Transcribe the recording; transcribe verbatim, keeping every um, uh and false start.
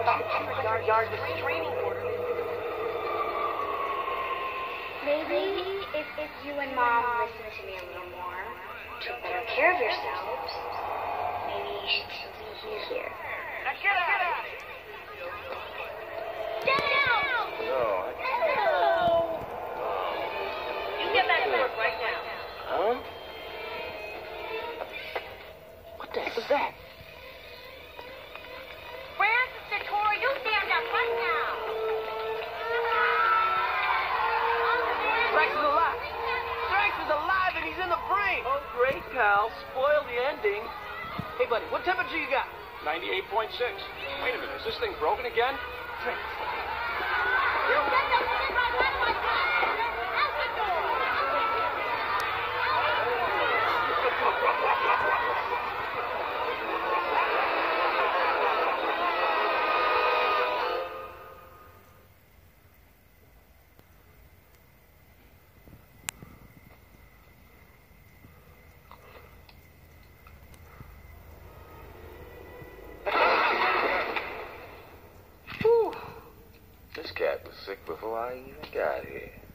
Yard restraining order. Maybe if, if you and Mom listen to me a little more, took better care of yourselves, maybe you should still be here. Now get out of here! Get out! No, I can't. No! You get back to work right now. Huh? What the heck was that? Francis Satora, you stand up right now! Rex is alive! Rex is alive and he's in the brain! Oh, great, pal. Spoil the ending. Hey, buddy, what temperature you got? ninety-eight point six. Wait a minute, is this thing broken again? You get the fuck out of my car! Out the door! This cat was sick before I even got here.